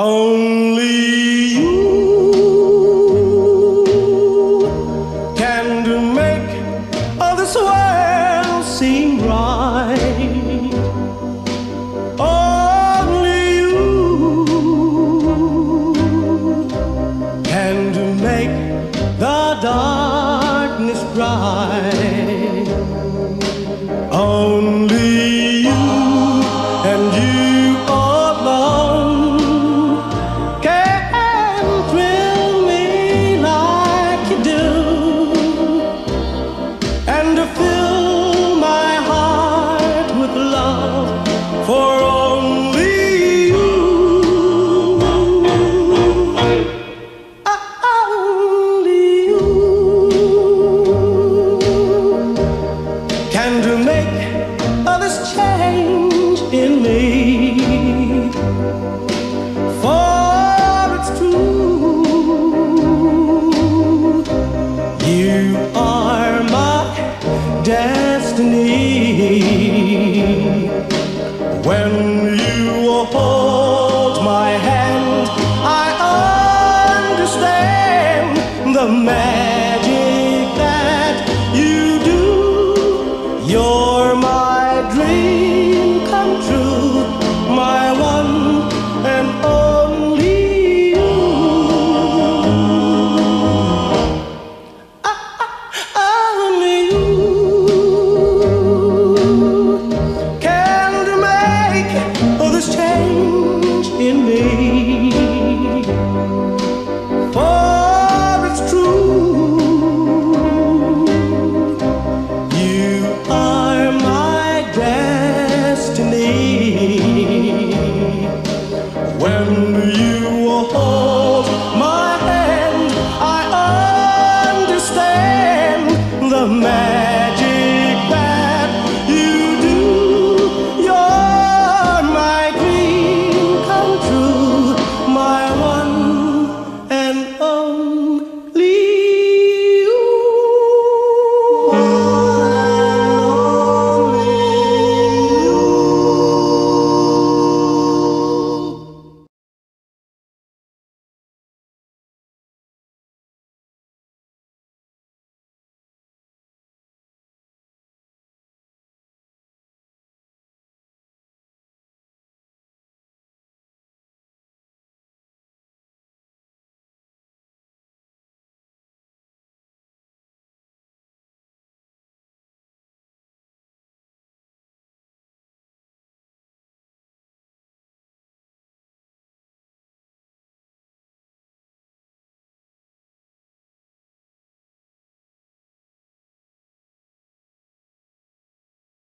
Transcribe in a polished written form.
Only you can make all this world seem right. Only you can make the darkness bright. Only you and you alone can thrill me like you do, and to fill my heart with love for only you. Only you can make all this change in me. For it's true, you are my destiny. When you hold my hand, I understand the magic that you do. You're my dream come true.